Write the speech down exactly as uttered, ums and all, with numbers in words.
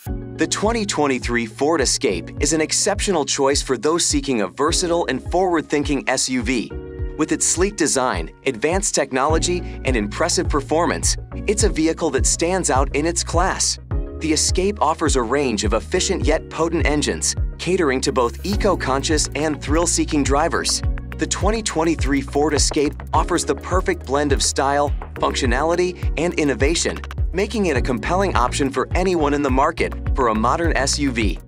The twenty twenty-three Ford Escape is an exceptional choice for those seeking a versatile and forward-thinking S U V. With its sleek design, advanced technology, and impressive performance, it's a vehicle that stands out in its class. The Escape offers a range of efficient yet potent engines, catering to both eco-conscious and thrill-seeking drivers. The twenty twenty-three Ford Escape offers the perfect blend of style, functionality, and innovation, making it a compelling option for anyone in the market for a modern S U V.